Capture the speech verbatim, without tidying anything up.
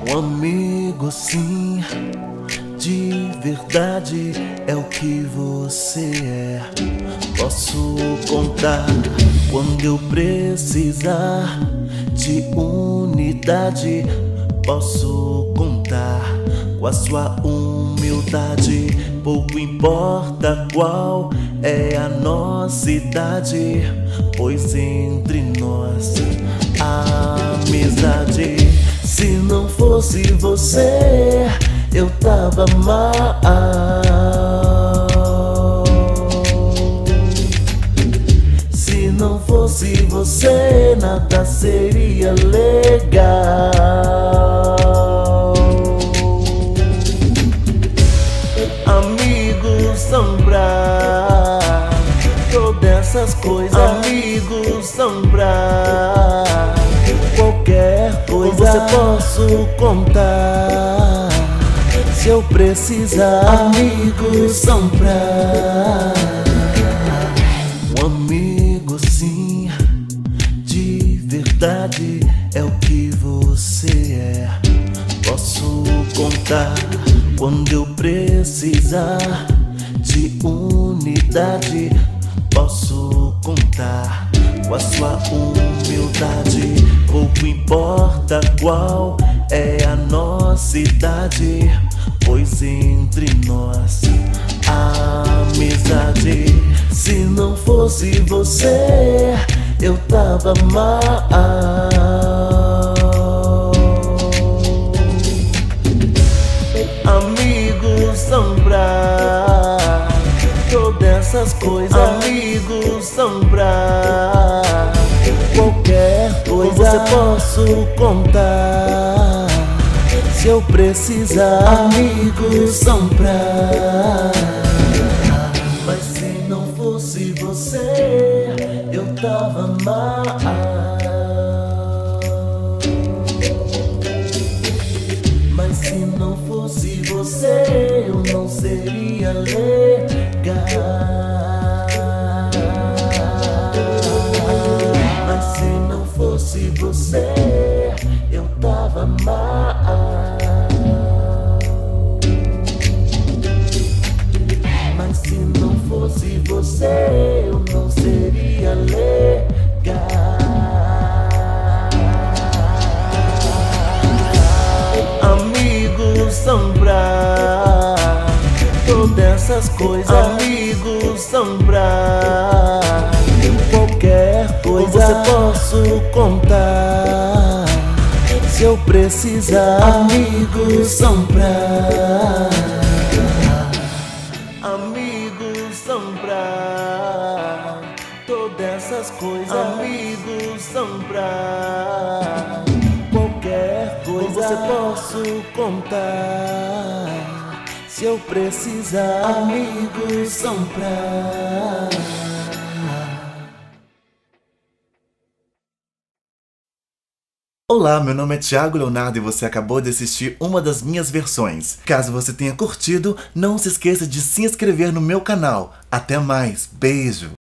Um amigo sim, de verdade é o que você é. Posso contar quando eu precisar de unidade. Posso contar com a sua humildade. Pouco importa qual é a nossa idade, pois entre nós há amizade. Se não fosse você, eu tava mal. Se não fosse você, nada seria legal. Amigos são pra todas essas coisas. Amigos são pra qualquer coisa. Com você posso contar se eu precisar. Amigos são pra um amigo sim, de verdade é o que você é. Posso contar quando eu precisar de unidade. Posso contar com a sua humildade. Pouco importa qual é a nossa idade, pois entre nós há amizade. Se não fosse você, eu tava mal. Amigos são pra todas essas coisas. Amigos são pra qualquer coisa. Com você posso contar se eu precisar. Amigos são pra. Mas se não fosse você, eu tava mal. Mas se não fosse você, eu não seria legal. Mas se não fosse você, eu tava mal. Mas se não fosse você, eu não seria legal. Amigos são pra todas essas coisas. Amigos são pra qualquer coisa. Com você posso contar se eu precisar. Amigos são pra. Amigos são pra todas essas coisas. Amigos são pra qualquer coisa. Com você posso contar se eu precisar. Amigos são pra. Olá, meu nome é Thiago Leonardo e você acabou de assistir uma das minhas versões. Caso você tenha curtido, não se esqueça de se inscrever no meu canal. Até mais, beijo!